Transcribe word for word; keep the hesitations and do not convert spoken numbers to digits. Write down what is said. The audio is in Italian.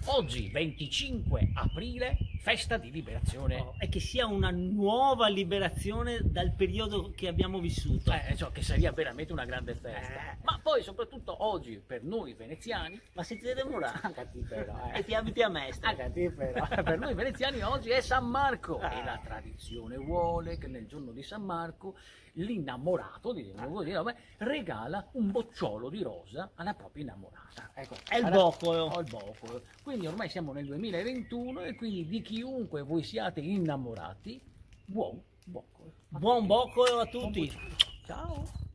Oggi, venticinque aprile, festa di liberazione. Oh, e che sia una nuova liberazione dal periodo che abbiamo vissuto. Eh, cioè, che sarebbe veramente una grande festa. Eh. Ma poi, soprattutto oggi, per noi veneziani, Ma siete demorati? anche a te però, E eh. ti abiti a Mestre. Anche a te però. Per noi veneziani oggi è San Marco Ah. e la tradizione vuole che nel giorno di San Marco l'innamorato, diciamo così, vabbè, regala un bocciolo di rosa alla propria innamorata. Ecco, È il allora- boccolo. ho il boccolo. Quindi ormai siamo nel duemilaventuno e quindi di chiunque voi siate innamorati, buon boccolo. Buon boccolo a tutti. Ciao!